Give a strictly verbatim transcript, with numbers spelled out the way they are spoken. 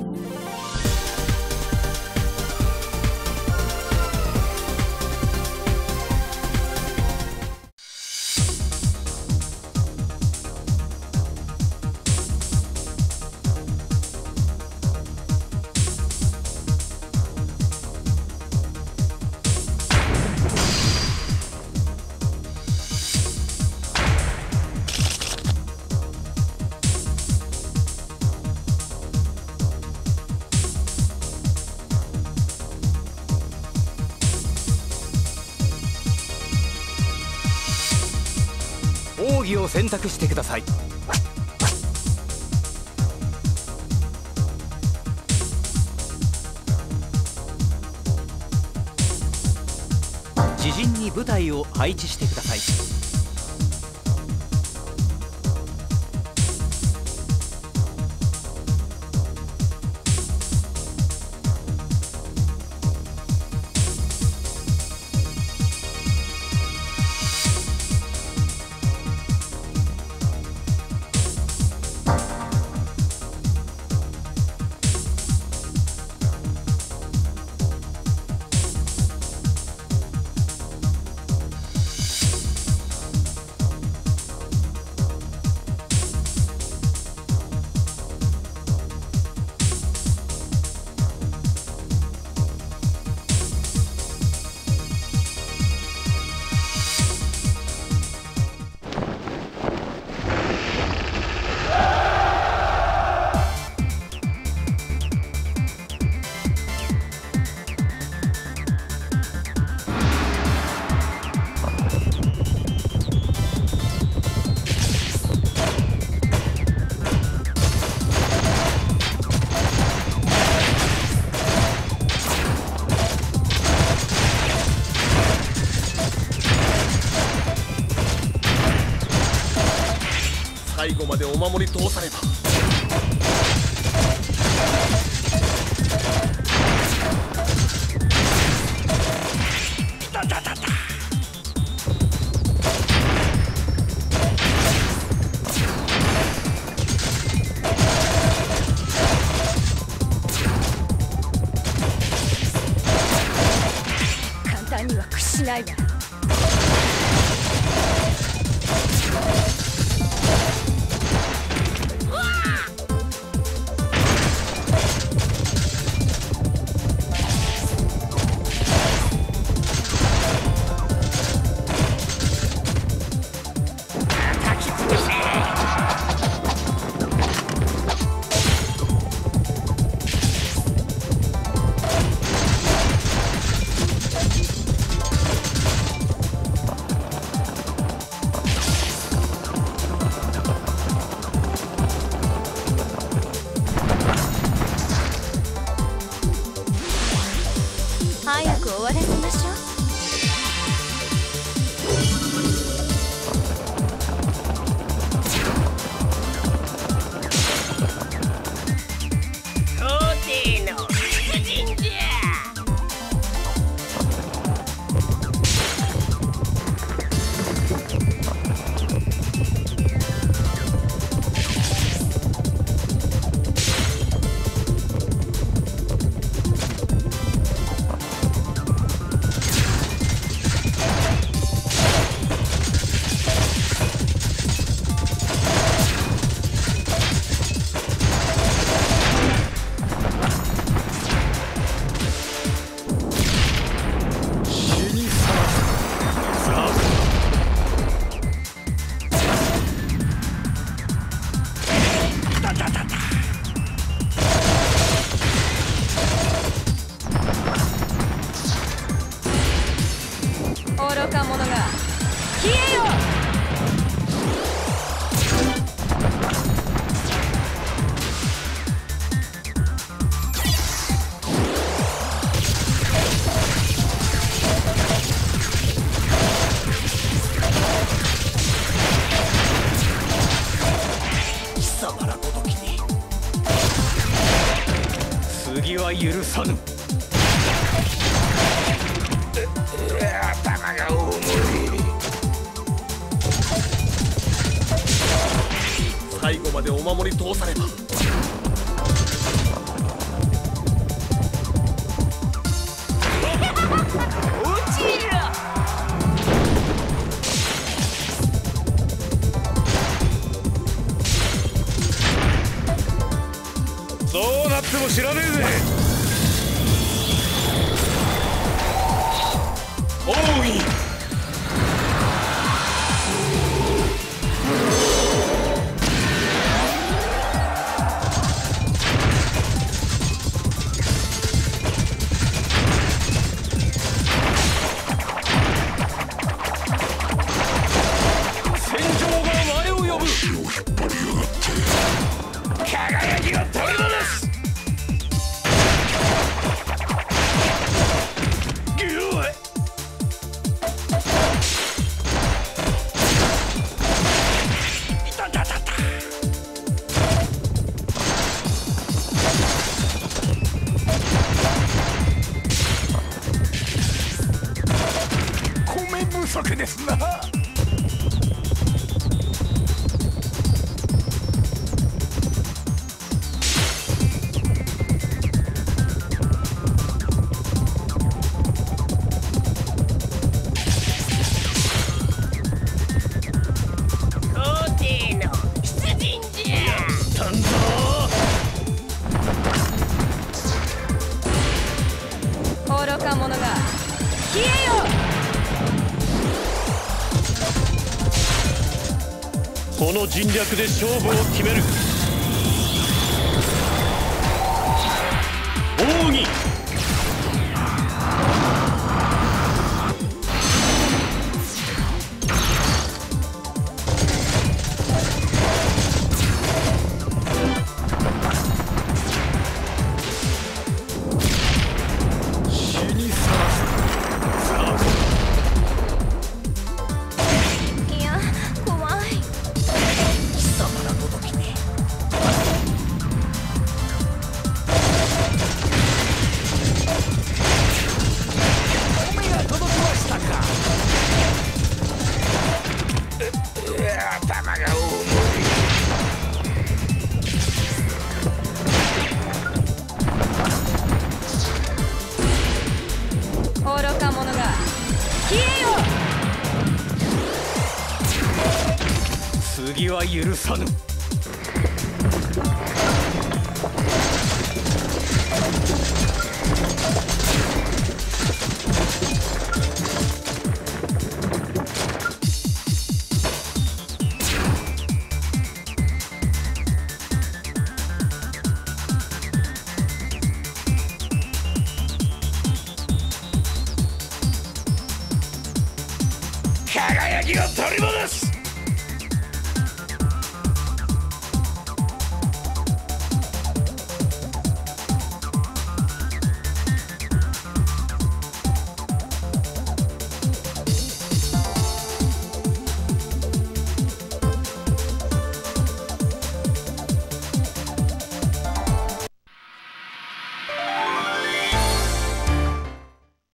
奥義を選択してください。自陣に部隊を配置してください。 最後までお守り通さねば。 簡単には屈しないわ。早く終わらせましょう。愚か者が消えよ。 貴様らごときに次は許さぬ。 頭が重い。最後までお守り通さねば。 どうなっても知らねえぜ。奥義戦場が我を呼ぶ。 輝きを取り戻す。ギューいたたたた。米不足ですな。 愚か者が消えよ。 この陣略で勝負を決める。奥義いや怖い。 貴様らごときに米が届きましたか。うわ頭が重い。 愚か者が消えよ。 次は許さぬ。 輝きを取り戻す。